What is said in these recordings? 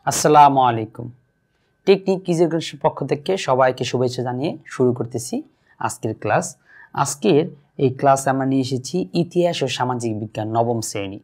আসসালামু আলাইকুম। টেকনিক কিজের পক্ষ থেকে সবাইকে শুভেচ্ছা জানিয়ে শুরু করতেছি আজকের ক্লাস। আজকের এই ক্লাসে আমরা নিয়ে এসেছি ইতিহাস ও সামাজিক বিজ্ঞান নবম শ্রেণী।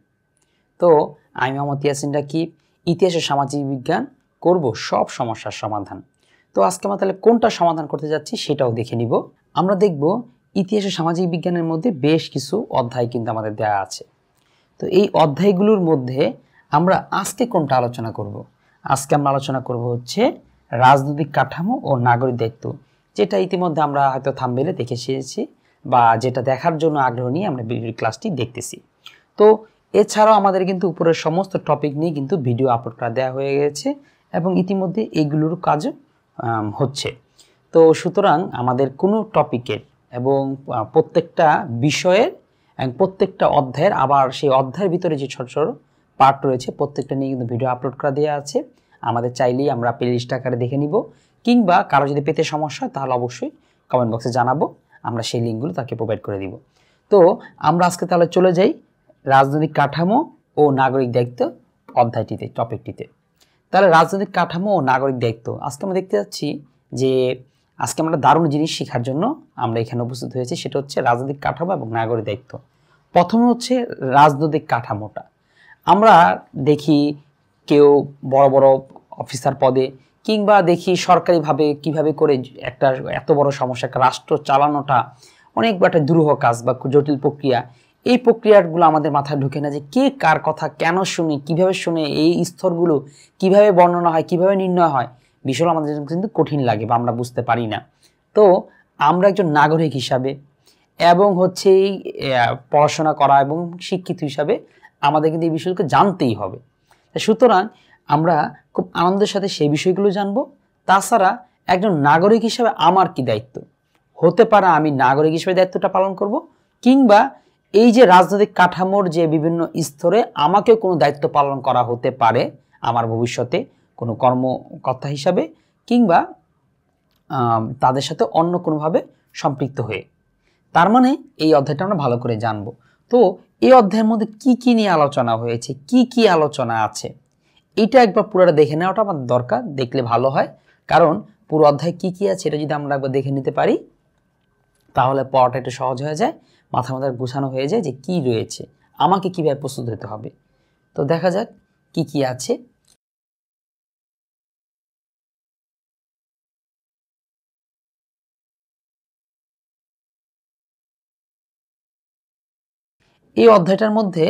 তো আমি মোহাম্মদ ইয়াসিন রাকিব, ইতিহাস ও সামাজিক বিজ্ঞান করব সব সমস্যার সমাধান। তো আজকে আমরা তাহলে কোনটা সমাধান করতে যাচ্ছি সেটাও দেখে নিব। আমরা দেখব ইতিহাস ও সামাজিক বিজ্ঞানের মধ্যে বেশ কিছু অধ্যায় কিন্তু আমাদের দেওয়া আছে। তো এই অধ্যায়গুলোর মধ্যে আমরা আজকে কোনটা আলোচনা করব? আজকে আমরা আলোচনা করব হচ্ছে রাজনৈতিক কাঠামো ও নাগরিক দায়িত্ব, যেটা ইতিমধ্যে আমরা হয়তো থাম্বনেইলে দেখে এসেছি বা যেটা দেখার জন্য আগ্রহ নিয়ে আমরা ভিডিও ক্লাসটি দেখতেছি। তো এছাড়াও আমাদের কিন্তু উপরের সমস্ত টপিক নিয়ে কিন্তু ভিডিও আপলোড করা দেওয়া হয়ে গেছে এবং ইতিমধ্যে এইগুলোর কাজও হচ্ছে। তো সুতরাং আমাদের কোনো টপিকের এবং প্রত্যেকটা বিষয়ের প্রত্যেকটা অধ্যায়ের আবার সেই অধ্যায়ের ভিতরে যে ছোট ছোট পার্ট রয়েছে প্রত্যেকটা নিয়ে কিন্তু ভিডিও আপলোড করা দেওয়া আছে। আমাদের চাইলেই আমরা প্লেলিস্ট আকারে দেখে নিব, কিংবা কারো যদি পেতে সমস্যা হয় তাহলে অবশ্যই কমেন্ট বক্সে জানাবো, আমরা সেই লিঙ্কগুলো তাকে প্রোভাইড করে দিব। তো আমরা আজকে তাহলে চলে যাই রাজনৈতিক কাঠামো ও নাগরিক দায়িত্ব অধ্যায়টিতে, টপিকটিতে। তাহলে রাজনৈতিক কাঠামো ও নাগরিক দায়িত্ব আজকে আমরা দেখতে যাচ্ছি যে আজকে আমরা দারুণ জিনিস শেখার জন্য আমরা এখানে উপস্থিত হয়েছি, সেটা হচ্ছে রাজনৈতিক কাঠামো এবং নাগরিক দায়িত্ব। প্রথমে হচ্ছে রাজনৈতিক কাঠামোটা। আমরা দেখি কেউ বড় বড় অফিসার পদে কিংবা দেখি সরকারিভাবে কিভাবে করে একটা এত বড় সমস্যা, একটা রাষ্ট্র চালানোটা অনেক একটা দুরূহ কাজ বা জটিল প্রক্রিয়া। এই প্রক্রিয়াগুলো আমাদের মাথায় ঢুকে না যে কে কার কথা কেন শুনে, কিভাবে শুনে, এই স্তরগুলো কিভাবে বর্ণনা হয়, কিভাবে নির্ণয় হয়, বিষয়গুলো আমাদের কিন্তু কঠিন লাগে বা আমরা বুঝতে পারি না। তো আমরা একজন নাগরিক হিসাবে এবং হচ্ছে পড়াশোনা করা এবং শিক্ষিত হিসাবে আমাদের কিন্তু এই বিষয়গুলোকে জানতেই হবে। সুতরাং আমরা খুব আনন্দের সাথে সেই বিষয়গুলো জানবো। তাছাড়া একজন নাগরিক হিসাবে আমার কি দায়িত্ব হতে পারে, আমি নাগরিক হিসেবে দায়িত্বটা পালন করব, কিংবা এই যে রাজনৈতিক কাঠামোর যে বিভিন্ন স্তরে আমাকেও কোনো দায়িত্ব পালন করা হতে পারে আমার ভবিষ্যতে কোনো কর্মকর্তা হিসাবে, কিংবা তাদের সাথে অন্য কোনোভাবে সম্পৃক্ত হয়ে। তার মানে এই অধ্যায়টা আমরা ভালো করে জানবো। তো এই অধ্যায়ের মধ্যে কি কি নিয়ে আলোচনা হয়েছে, কি কি আলোচনা আছে, এটা একবার পুরোটা দেখে নেওয়াটা আমাদের দরকার, দেখলে ভালো হয়। কারণ পুরো অধ্যায় কি কি আছে এটা যদি আমরা একবার দেখে নিতে পারি তাহলে পড়াটা একটু সহজ হয়ে যায়, মাথার মধ্যে গোছানো হয়ে যায় যে কি রয়েছে, আমাকে কিভাবে প্রস্তুত হতে হবে। তো দেখা যাক কি কি আছে। এই অধ্যায়টার মধ্যে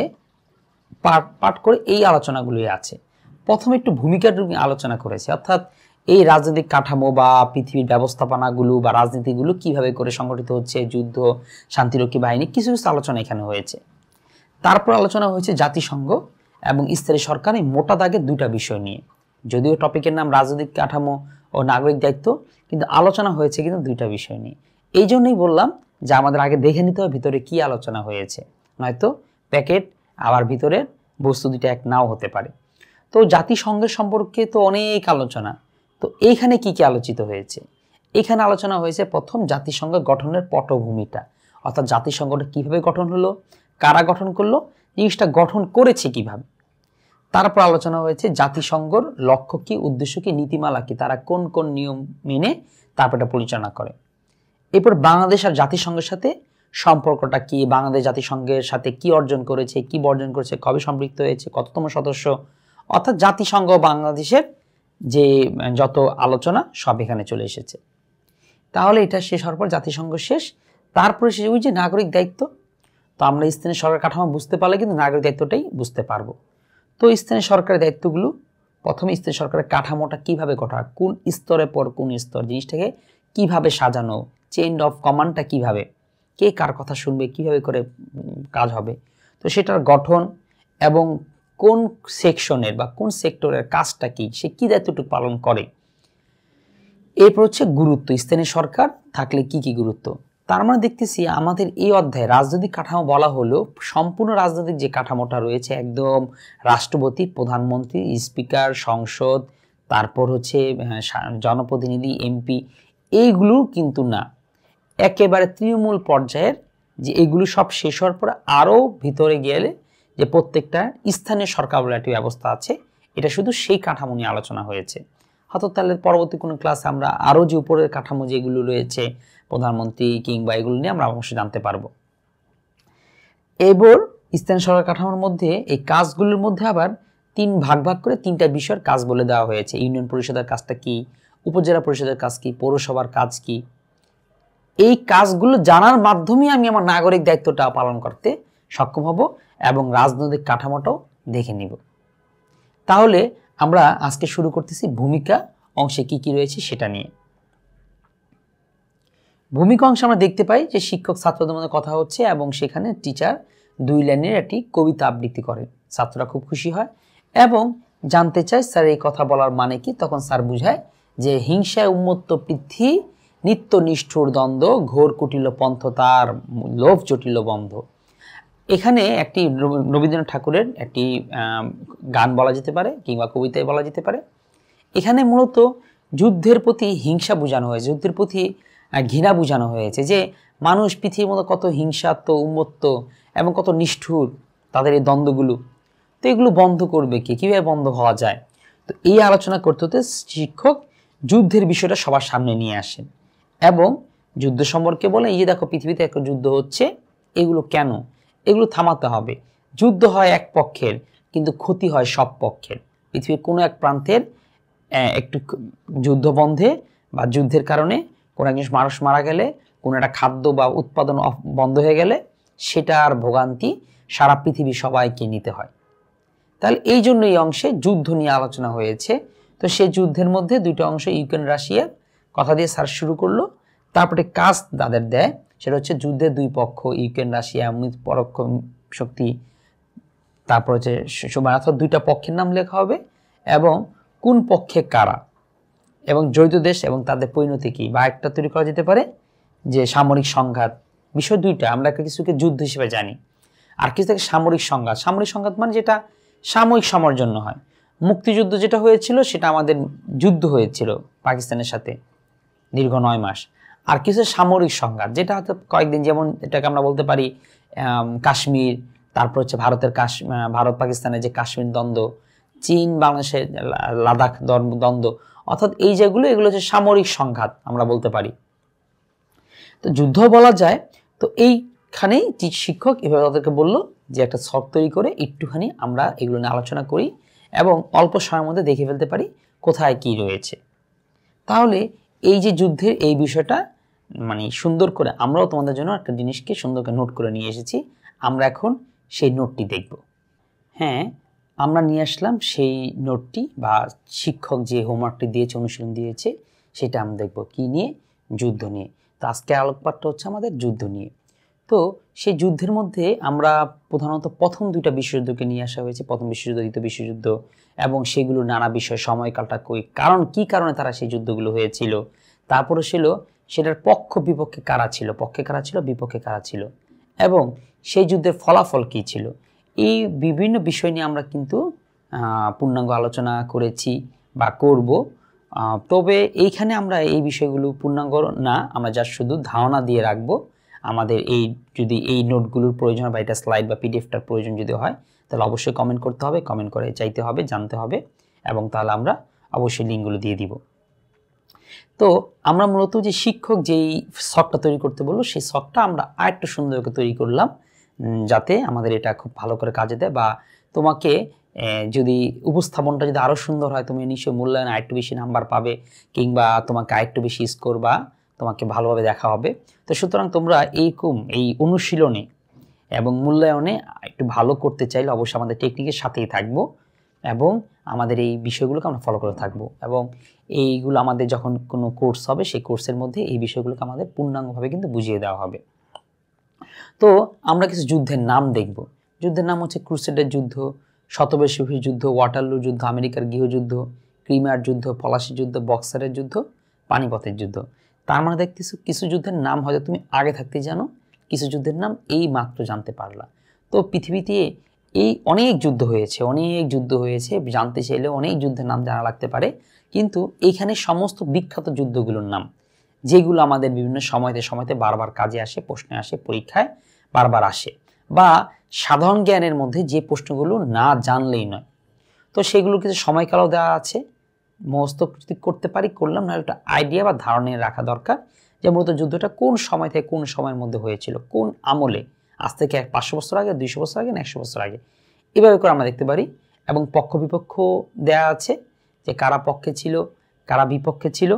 পাঠ করে এই আলোচনাগুলোই আছে। প্রথমে একটু ভূমিকার আলোচনা করেছে, অর্থাৎ এই রাজনৈতিক কাঠামো বা পৃথিবীর ব্যবস্থাপনাগুলো বা রাজনীতিগুলো কিভাবে করে সংগঠিত হচ্ছে, যুদ্ধ, শান্তিরক্ষী বাহিনী, কিছু কিছু আলোচনা এখানে হয়েছে। তারপর আলোচনা হয়েছে জাতিসংঘ এবং স্থায়ী সরকার, এই মোটা দাগের দুইটা বিষয় নিয়ে। যদিও টপিকের নাম রাজনৈতিক কাঠামো ও নাগরিক দায়িত্ব, কিন্তু আলোচনা হয়েছে কিন্তু দুইটা বিষয় নিয়ে। এই জন্যই বললাম যে আমাদের আগে দেখে নিতে হবে ভিতরে কি আলোচনা হয়েছে, নয়তো প্যাকেট আবার ভিতরের বস্তু দুইটা এক নাও হতে পারে। তো জাতিসংঘের সম্পর্কে তো অনেক আলোচনা, তো এইখানে কি কি আলোচিত হয়েছে? এখানে আলোচনা হয়েছে প্রথম জাতিসংঘ গঠনের পটভূমিটা, অর্থাৎ জাতিসংঘটা কিভাবে গঠন হলো, কারা গঠন করলো, জিনিসটা গঠন করেছে কিভাবে। তারপর আলোচনা হয়েছে জাতিসংঘর লক্ষ্য কি, উদ্দেশ্য কি, নীতিমালা কি, তারা কোন কোন নিয়ম মেনে তারপর এটা পরিচালনা করে। এরপর বাংলাদেশ আর জাতিসংঘের সাথে সম্পর্কটা কি, বাংলাদেশ জাতিসংঘের সাথে কি অর্জন করেছে, কি বর্জন করেছে, কবে সম্পৃক্ত হয়েছে, কততম সদস্য, অর্থাৎ জাতিসংঘ বাংলাদেশের যে যত আলোচনা সব এখানে চলে এসেছে। তাহলে এটা শেষ হওয়ার পর জাতিসংঘ শেষ। তারপরে শেষ ওই যে নাগরিক দায়িত্ব। তো আমরা স্থানীয় সরকার কাঠামো বুঝতে পারলে কিন্তু নাগরিক দায়িত্বটাই বুঝতে পারবো। তো স্থানীয় সরকারের দায়িত্বগুলো, প্রথমে স্থানীয় সরকারের কাঠামোটা কিভাবে গঠা, কোন স্তরের পর কোন স্তর, জিনিসটাকে কিভাবে সাজানো, চেইন অফ কমান্ডটা কিভাবে, কে কার কথা শুনবে, কিভাবে করে কাজ হবে, তো সেটার গঠন এবং কোন সেকশনের বা কোন সেক্টরের কাজটা কি, সে কি দায়িত্বটুকু পালন করে। এরপর হচ্ছে গুরুত্ব, স্থানীয় সরকার থাকলে কি কি গুরুত্ব। তার মানে দেখতেছি আমাদের এই অধ্যায়ে রাজনৈতিক কাঠামো বলা হলো সম্পূর্ণ রাজনৈতিক যে কাঠামোটা রয়েছে, একদম রাষ্ট্রপতি, প্রধানমন্ত্রী, স্পিকার, সংসদ, তারপর হচ্ছে জনপ্রতিনিধি, এমপি, এইগুলো কিন্তু না, একেবারে তৃণমূল পর্যায়ের যে এগুলো সব শেষ হওয়ার পর আরও ভিতরে গেলে যে প্রত্যেকটা স্থানীয় সরকার বলে একটি ব্যবস্থা আছে, এটা শুধু সেই কাঠামো নিয়ে আলোচনা হয়েছে। হয়তো তাহলে পরবর্তী কোনো ক্লাসে আমরা আরও যে উপরের কাঠামো যেগুলো রয়েছে প্রধানমন্ত্রী কিংবা এগুলো নিয়ে আমরা অবশ্যই জানতে পারবো। এবার স্থানীয় সরকার কাঠামোর মধ্যে এই কাজগুলোর মধ্যে আবার 3 ভাগ ভাগ করে 3টা বিষয়ের কাজ বলে দেওয়া হয়েছে। ইউনিয়ন পরিষদের কাজটা কি, উপজেলা পরিষদের কাজ কি, পৌরসভার কাজ কি। এই কাজগুলো জানার মাধ্যমে আমি আমার নাগরিক দায়িত্বটা পালন করতে সক্ষম হব এবং রাজনৈতিক কাঠামোটাও দেখে নিব। তাহলে আমরা আজকে শুরু করতেছি ভূমিকা অংশে কি কি রয়েছে সেটা নিয়ে। ভূমিকা অংশে আমরা দেখতে পাই যে শিক্ষক ছাত্রদের মধ্যে কথা হচ্ছে এবং সেখানে টিচার 2 লাইনের একটি কবিতা আবৃত্তি করেন। ছাত্ররা খুব খুশি হয় এবং জানতে চায় স্যার এই কথা বলার মানে কি। তখন স্যার বুঝায় যে হিংসায় উন্মত্ত পৃথ্বী, নিত্য নিষ্ঠুর দ্বন্দ্ব, ঘোর কুটিল পন্থ তার, লোভ জটিল বন্ধ। এখানে একটি রবীন্দ্রনাথ ঠাকুরের একটি গান বলা যেতে পারে কিংবা কবিতায় বলা যেতে পারে। এখানে মূলত যুদ্ধের প্রতি হিংসা বোঝানো হয়েছে, যুদ্ধের প্রতি ঘৃণা বোঝানো হয়েছে যে মানুষ পৃথিবীর মতো কত হিংসাত্ম, উন্মত্ত এবং কত নিষ্ঠুর তাদের এই দ্বন্দ্বগুলো। তো এগুলো বন্ধ করবে কি, কীভাবে বন্ধ হওয়া যায়। তো এই আলোচনা করতে হতে শিক্ষক যুদ্ধের বিষয়টা সবার সামনে নিয়ে আসেন এবং যুদ্ধ সম্পর্কে বলে এই যে দেখো পৃথিবীতে একটা যুদ্ধ হচ্ছে, এগুলো কেন, এগুলো থামাতে হবে। যুদ্ধ হয় এক পক্ষের কিন্তু ক্ষতি হয় সব পক্ষের। পৃথিবীর কোনো এক প্রান্তের একটু যুদ্ধ বন্ধে বা যুদ্ধের কারণে কোনো একজন মানুষ মারা গেলে, কোনো একটা খাদ্য বা উৎপাদন বন্ধ হয়ে গেলে সেটার ভোগান্তি সারা পৃথিবী সবাইকে নিতে হয়। তাহলে এই জন্য এই অংশে যুদ্ধ নিয়ে আলোচনা হয়েছে। তো সেই যুদ্ধের মধ্যে 2টা অংশ ইউক্রেন রাশিয়ার কথা দিয়ে স্যার শুরু করলো। তারপরে কাজ তাদের দেয়, সেটা হচ্ছে যুদ্ধের 2 পক্ষ ইউক্রেন রাশিয়া পরোক্ষ শক্তি। তারপর হচ্ছে অর্থাৎ 2টা পক্ষের নাম লেখা হবে এবং কোন পক্ষে কারা এবং জড়িত দেশ এবং তাদের পরিণতি কি। বা একটা তৈরি করা যেতে পারে যে সামরিক সংঘাত। বিষয় 2টা, আমরা কিছুকে যুদ্ধ হিসেবে জানি আর কিছু থেকে সামরিক সংঘাত। সামরিক সংঘাত মানে যেটা সাময়িক সময়ের জন্য হয়। মুক্তিযুদ্ধ যেটা হয়েছিল সেটা আমাদের যুদ্ধ হয়েছিল পাকিস্তানের সাথে দীর্ঘ 9 মাস। আর কিছু সামরিক সংঘাত যেটা হয়তো কয়েকদিন, যেমন এটাকে আমরা বলতে পারি কাশ্মীর, তারপর হচ্ছে ভারত পাকিস্তানের যে কাশ্মীর দ্বন্দ্ব, চীন বাংলাদেশের লাদাখ দ্বন্দ্ব, অর্থাৎ এই যেগুলো এগুলো হচ্ছে সামরিক সংঘাত আমরা বলতে পারি। তো যুদ্ধ বলা যায়। তো এইখানেই শিক্ষক এভাবে তাদেরকে বলল যে একটা ছক তৈরি করে একটুখানি আমরা এগুলো নিয়ে আলোচনা করি এবং অল্প সময়ের মধ্যে দেখে ফেলতে পারি কোথায় কি রয়েছে। তাহলে এই যে যুদ্ধের এই বিষয়টা মানে সুন্দর করে আমরাও তোমাদের জন্য একটা জিনিসকে সুন্দর করে নোট করে নিয়ে এসেছি। আমরা এখন সেই নোটটি দেখব। হ্যাঁ, আমরা নিয়ে আসলাম সেই নোটটি বা শিক্ষক যে হোমওয়ার্কটি দিয়েছে, অনুশীলন দিয়েছে, সেটা আমরা দেখব কি নিয়ে, যুদ্ধ নিয়ে। তো আজকে আলোকপাতটা হচ্ছে আমাদের যুদ্ধ নিয়ে। তো সেই যুদ্ধের মধ্যে আমরা প্রধানত প্রথম 2টা বিশ্বযুদ্ধকে নিয়ে আসা হয়েছে, প্রথম বিশ্বযুদ্ধ, দ্বিতীয় বিশ্বযুদ্ধ, এবং সেগুলো নানা বিষয়, সময়কালটা কই, কারণ কি কারণে তারা সেই যুদ্ধগুলো হয়েছিল, তারপরে ছিল সেটার পক্ষ বিপক্ষে কারা ছিল, পক্ষে কারা ছিল, বিপক্ষে কারা ছিল, এবং সেই যুদ্ধের ফলাফল কি ছিল। এই বিভিন্ন বিষয় নিয়ে আমরা কিন্তু পূর্ণাঙ্গ আলোচনা করেছি বা করব। তবে এইখানে আমরা এই বিষয়গুলো পূর্ণাঙ্গ না, আমরা যা শুধু ধারণা দিয়ে রাখবো। আমাদের এই যদি এই নোটগুলোর প্রয়োজন হয় বা এটা স্লাইড বা পিডিএফটার প্রয়োজন যদি হয় তাহলে অবশ্যই কমেন্ট করতে হবে, কমেন্ট করে চাইতে হবে, জানতে হবে, এবং তাহলে আমরা অবশ্যই লিঙ্কগুলো দিয়ে দিব। তো আমরা মূলত যে শিক্ষক যেই ছকটা তৈরি করতে বললো সেই ছকটা আমরা আরেকটু সুন্দর করে তৈরি করলাম যাতে আমাদের এটা খুব ভালো করে কাজে দেয়। বা তোমাকে যদি উপস্থাপনটা যদি আরও সুন্দর হয় তুমি নিশ্চয়ই মূল্যায়নে আরেকটু বেশি নাম্বার পাবে কিংবা তোমাকে আরেকটু বেশি স্কোর বা তোমাকে ভালোভাবে দেখা হবে। তো সুতরাং তোমরা এই অনুশীলনে এবং মূল্যায়নে একটু ভালো করতে চাইলে অবশ্যই আমাদের টেকনিকের সাথেই থাকবো এবং আমাদের এই বিষয়গুলোকে আমরা ফলো করে থাকবো। এবং এইগুলো আমাদের যখন কোনো কোর্স হবে সেই কোর্সের মধ্যে এই বিষয়গুলোকে আমাদের পূর্ণাঙ্গভাবে কিন্তু বুঝিয়ে দেওয়া হবে। তো আমরা কিছু যুদ্ধের নাম দেখব। যুদ্ধের নাম হচ্ছে ক্রুসেডের যুদ্ধ, শতবর্ষী যুদ্ধ, ওয়াটারলু যুদ্ধ, আমেরিকার গৃহযুদ্ধ, ক্রিমিয়ার যুদ্ধ, পলাশি যুদ্ধ, বক্সারের যুদ্ধ, পানিপথের যুদ্ধ। তার মানে দেখতেছো কিছু যুদ্ধের নাম হয়তো তুমি আগে থাকতে জানো, কিছু যুদ্ধের নাম এই মাত্র জানতে পারলা। তো পৃথিবীতে এই অনেক যুদ্ধ হয়েছে, জানতে চাইলে অনেক যুদ্ধের নাম জানা লাগতে পারে, কিন্তু এইখানে সমস্ত বিখ্যাত যুদ্ধগুলোর নাম যেগুলো আমাদের বিভিন্ন সময়তে বারবার কাজে আসে, প্রশ্নে আসে, পরীক্ষায় বারবার আসে, বা সাধারণ জ্ঞানের মধ্যে যে প্রশ্নগুলো না জানলেই নয়। তো সেগুলো কিছু সময়কালও দেওয়া আছে, মুখস্থ যদি করতে পারি করলাম, না একটা আইডিয়া বা ধারণা রাখা দরকার যে মূলত যুদ্ধটা কোন সময় থেকে কোন সময়ের মধ্যে হয়েছিল, কোন আমলে, আজ থেকে 500 বছর আগে, 200 বছর আগে, না 100 বছর আগে, এভাবে করে আমরা দেখতে পারি। এবং পক্ষ বিপক্ষ দেয়া আছে যে কারা পক্ষে ছিল, কারা বিপক্ষে ছিল।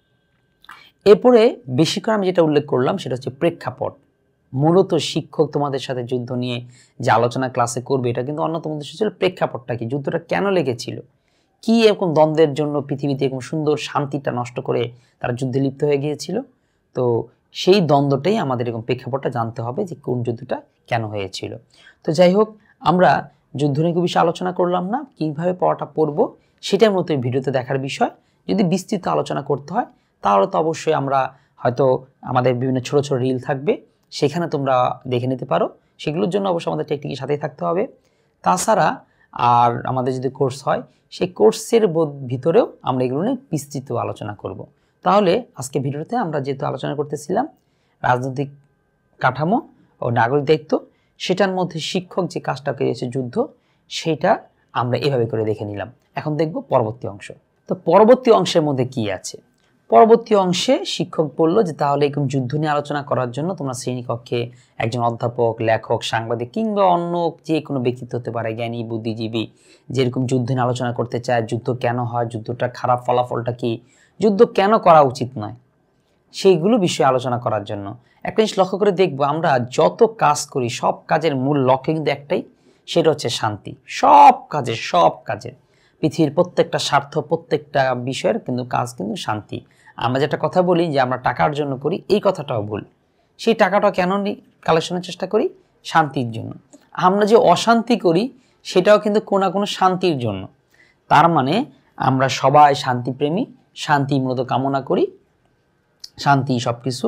এরপরে বেশি করে আমি যেটা উল্লেখ করলাম সেটা হচ্ছে প্রেক্ষাপট। মূলত শিক্ষক তোমাদের সাথে যুদ্ধ নিয়ে যে আলোচনা ক্লাসে করবে, এটা কিন্তু অন্যতম উদ্দেশ্য ছিল প্রেক্ষাপটটা কি, যুদ্ধটা কেন লেগেছিল, কি এরকম দ্বন্দ্বের জন্য পৃথিবীতে এরকম সুন্দর শান্তিটা নষ্ট করে তারা যুদ্ধে লিপ্ত হয়ে গিয়েছিল। তো সেই দ্বন্দ্বটাই আমাদের এরকম প্রেক্ষাপটটা জানতে হবে যে কোন যুদ্ধটা কেন হয়েছিল। তো যাই হোক, আমরা যুদ্ধ নিয়ে খুব বেশি আলোচনা করলাম না, কীভাবে পড়াটা পড়বো সেটার মতো এই ভিডিওতে দেখার বিষয়। যদি বিস্তৃত আলোচনা করতে হয় তাহলে তো অবশ্যই আমরা হয়তো আমাদের বিভিন্ন ছোট ছোট রিল থাকবে, সেখানে তোমরা দেখে নিতে পারো। সেগুলোর জন্য অবশ্যই আমাদের টেকনিকের সাথেই থাকতে হবে। তাছাড়া আর আমাদের যদি কোর্স হয়, সেই কোর্সের ভিতরেও আমরা এগুলো নিয়ে বিস্তৃত আলোচনা করব। তাহলে আজকে ভিডিওতে আমরা যেহেতু আলোচনা করতেছিলাম রাজনৈতিক কাঠামো ও নাগরিক দায়িত্ব, সেটার মধ্যে শিক্ষক যে কাজটা করেছে যুদ্ধ, সেটা আমরা এভাবে করে দেখে নিলাম। এখন দেখব পরবর্তী অংশ। তো পরবর্তী অংশের মধ্যে কি আছে? পরবর্তী অংশে শিক্ষক বলল যে তাহলে এরকম যুদ্ধ নিয়ে আলোচনা করার জন্য তোমরা শ্রেণীকক্ষে একজন অধ্যাপক, লেখক, সাংবাদিক কিংবা অন্য যে কোনো ব্যক্তিত্ব হতে পারে, জ্ঞানী, বুদ্ধিজীবী, যেরকম যুদ্ধ নিয়ে আলোচনা করতে চায়, যুদ্ধ কেন হয়, যুদ্ধটা খারাপ ফলাফলটা কি, যুদ্ধ কেন করা উচিত নয়, সেইগুলো বিষয়ে আলোচনা করার জন্য। একটা জিনিস লক্ষ্য করে দেখবো, আমরা যত কাজ করি সব কাজের মূল লক্ষ্য কিন্তু একটাই, সেটা হচ্ছে শান্তি। সব কাজের পৃথিবীর প্রত্যেকটা স্বার্থ, প্রত্যেকটা বিষয়ের কিন্তু কাজ কিন্তু শান্তি। আমরা যেটা কথা বলি যে আমরা টাকার জন্য করি, এই কথাটাও ভুল। সেই টাকাটা কেন কালেকশনের চেষ্টা করি? শান্তির জন্য। আমরা যে অশান্তি করি সেটাও কিন্তু কোনো না কোনো শান্তির জন্য। তার মানে আমরা সবাই শান্তিপ্রেমী, শান্তি মূলত কামনা করি, শান্তি সব কিছু।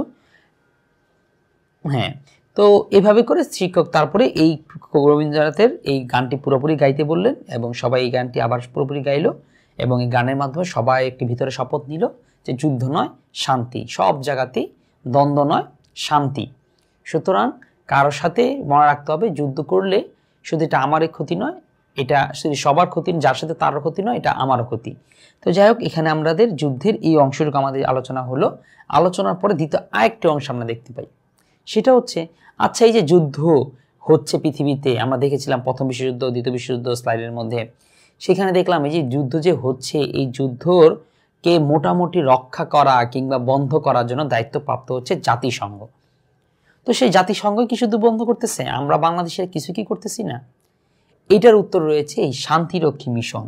হ্যাঁ, তো এভাবে করে শিক্ষক তারপরে এই রবীন্দ্রনাথের এই গানটি পুরোপুরি গাইতে বললেন এবং সবাই এই গানটি আবার পুরোপুরি গাইলো এবং এই গানের মাধ্যমে সবাই একটি ভিতরে শপথ নিল যে যুদ্ধ নয় শান্তি, সব জায়গাতেই দ্বন্দ্ব নয় শান্তি। সুতরাং কারোর সাথে মনে রাখতে হবে, যুদ্ধ করলে শুধু এটা আমারই ক্ষতি নয়, এটা শুধু সবার ক্ষতি, যার সাথে তারও ক্ষতি নয়, এটা আমারও ক্ষতি। তো যাই হোক, এখানে আমাদের যুদ্ধের এই অংশটুকু আমাদের আলোচনা হলো। আলোচনার পরে দ্বিতীয় আরেকটি অংশ আমরা দেখতে পাই, সেটা হচ্ছে আচ্ছা এই যে যুদ্ধ হচ্ছে পৃথিবীতে, আমরা দেখেছিলাম প্রথম বিশ্বযুদ্ধ, দ্বিতীয় বিশ্বযুদ্ধ স্লাইডের মধ্যে, সেখানে দেখলাম এই যে যুদ্ধ যে হচ্ছে, এই যুদ্ধকে মোটামুটি রক্ষা করা কিংবা বন্ধ করার জন্য দায়িত্বপ্রাপ্ত হচ্ছে জাতিসংঘ। তো সেই জাতিসংঘ কি শুধু বন্ধ করতেছে, আমরা বাংলাদেশের কিছু কি করতেছি না? এটার উত্তর রয়েছে এই শান্তিরক্ষী মিশন।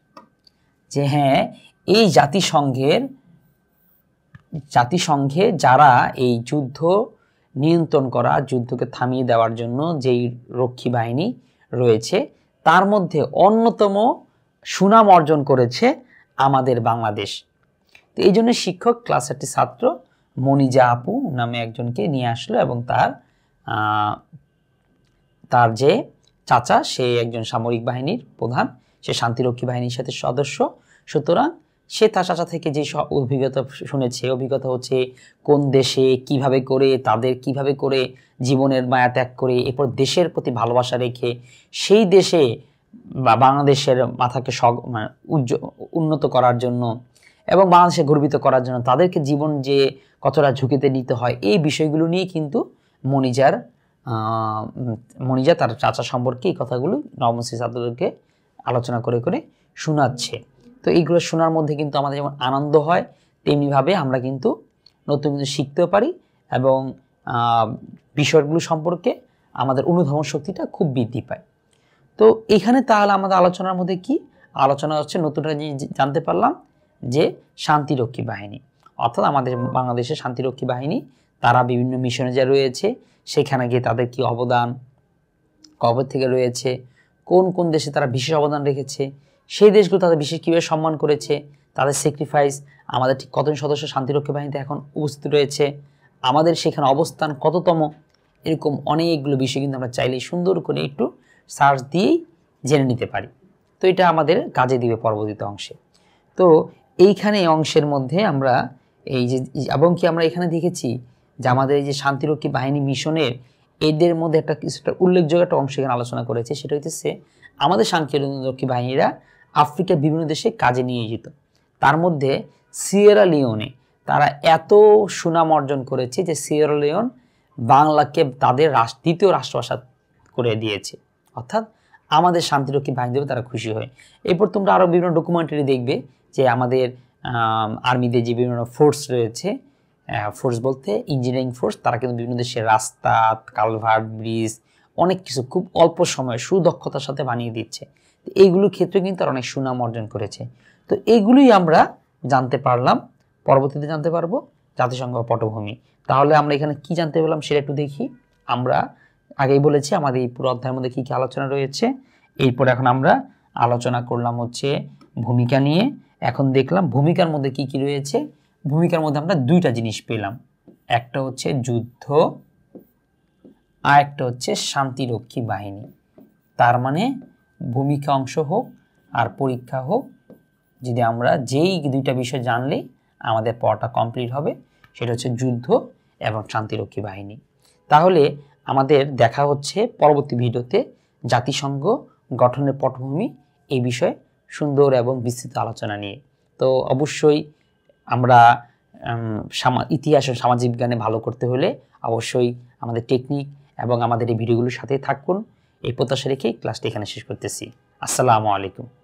যে হ্যাঁ, এই জাতিসংঘে যারা এই যুদ্ধ নিয়ন্ত্রণ করা, যুদ্ধকে থামিয়ে দেওয়ার জন্য যেই রক্ষী বাহিনী রয়েছে, তার মধ্যে অন্যতম সুনাম অর্জন করেছে আমাদের বাংলাদেশ। তো এই জন্য শিক্ষক ক্লাসের একটি ছাত্র মনিজা আপু নামে একজনকে নিয়ে আসলো এবং তার যে চাচা, সে একজন সামরিক বাহিনীর প্রধান, সে শান্তিরক্ষী বাহিনীর সাথে সদস্য। সুতরাং সে তার চাচা থেকে যে অভিজ্ঞতা শুনেছে, অভিজ্ঞতা হচ্ছে কোন দেশে কিভাবে করে তাদের কিভাবে করে জীবনের মায়া ত্যাগ করে এরপর দেশের প্রতি ভালোবাসা রেখে সেই দেশে বা বাংলাদেশের মাথাকে উন্নত করার জন্য এবং বাংলাদেশে গর্বিত করার জন্য তাদেরকে জীবন যে কতটা ঝুঁকিতে নিতে হয়, এই বিষয়গুলো নিয়ে কিন্তু মনিজা তার চাচা সম্পর্কে এই কথাগুলো নবম শ্রেণীর ছাত্রদেরকে আলোচনা করে করে শোনাচ্ছে। তো এইগুলো শোনার মধ্যে কিন্তু আমাদের যেমন আনন্দ হয়, তেমনিভাবে আমরা কিন্তু নতুন কিছু শিখতেও পারি এবং বিষয়গুলো সম্পর্কে আমাদের অনুধাবন শক্তিটা খুব বৃদ্ধি পায়। তো এখানে তাহলে আমাদের আলোচনার মধ্যে কি আলোচনা হচ্ছে, নতুন জানতে পারলাম যে শান্তিরক্ষী বাহিনী, অর্থাৎ আমাদের বাংলাদেশের শান্তিরক্ষী বাহিনী, তারা বিভিন্ন মিশনে যা রয়েছে সেখানে গিয়ে তাদের কি অবদান, কবে থেকে রয়েছে, কোন কোন দেশে তারা বিশেষ অবদান রেখেছে, সেই দেশগুলো তাদের বিশেষ কীভাবে সম্মান করেছে, তাদের স্যাক্রিফাইস, আমাদের ঠিক কতজন সদস্য শান্তিরক্ষী বাহিনীতে এখন উপস্থিত রয়েছে, আমাদের সেখানে অবস্থান কততম, এরকম অনেকগুলো বিষয় কিন্তু আমরা চাইলেই সুন্দর করে একটু সার্চ দিয়েই জেনে নিতে পারি। তো এটা আমাদের কাজে দিবে পরবর্তীতে অংশে। তো এইখানে অংশের মধ্যে আমরা এই যে এবং কি আমরা এখানে দেখেছি যে আমাদের এই যে শান্তিরক্ষী বাহিনী মিশনের এদের মধ্যে একটা কিছুটা উল্লেখযোগ্য একটা অংশ এখানে আলোচনা করেছে, সেটা হচ্ছে আমাদের শান্তিরক্ষী বাহিনীরা আফ্রিকার বিভিন্ন দেশে কাজে নিয়োজিত। তার মধ্যে সিয়েরা লিওনে তারা এত সুনাম অর্জন করেছে যে সিয়েরা লিওন বাংলাকে তাদের দ্বিতীয় রাষ্ট্রভাষা করে দিয়েছে, অর্থাৎ আমাদের শান্তিরক্ষী বাহিনী তারা খুশি হয়। এরপর তোমরা আরও বিভিন্ন ডকুমেন্টারি দেখবে যে আমাদের আর্মিতে যে বিভিন্ন ফোর্স রয়েছে, ফোর্স বলতে ইঞ্জিনিয়ারিং ফোর্স, তারা কিন্তু বিভিন্ন দেশের রাস্তা, কালভার্ট, ব্রিজ অনেক কিছু খুব অল্প সময়ে সুদক্ষতার সাথে বানিয়ে দিচ্ছে। এইগুলোর ক্ষেত্রে কিন্তু তারা অনেক সুনাম অর্জন করেছে। তো এইগুলোই আমরা জানতে পারলাম, পরবর্তীতে জানতে পারবো জাতিসংঘ পটভূমি। তাহলে আমরা এখানে কি জানতে পেলাম সেটা একটু দেখি। আমরা আগেই বলেছি আমাদের এই পুরো অধ্যায়ের মধ্যে কি কি আলোচনা রয়েছে। এরপর এখন আমরা আলোচনা করলাম হচ্ছে ভূমিকা নিয়ে। এখন দেখলাম ভূমিকার মধ্যে কি কি রয়েছে। ভূমিকার মধ্যে আমরা দুইটা জিনিস পেলাম, একটা হচ্ছে যুদ্ধ আর একটা হচ্ছে শান্তিরক্ষী বাহিনী। তার মানে ভূমিকা অংশ হোক আর পরীক্ষা হোক, যদি আমরা যেই দুইটা বিষয় জানলে আমাদের পড়াটা কমপ্লিট হবে, সেটা হচ্ছে যুদ্ধ এবং শান্তিরক্ষী বাহিনী। তাহলে আমাদের দেখা হচ্ছে পরবর্তী ভিডিওতে জাতিসংঘ গঠনের পটভূমি এই বিষয়ে সুন্দর এবং বিস্তৃত আলোচনা নিয়ে। তো অবশ্যই আমরা ইতিহাস ও সামাজিক বিজ্ঞানে ভালো করতে হলে অবশ্যই আমাদের টেকনিক এবং আমাদের এই ভিডিওগুলোর সাথে থাকুন। এই প্রত্যাশা রেখেই ক্লাসটি এখানে শেষ করতেছি। আসসালামু আলাইকুম।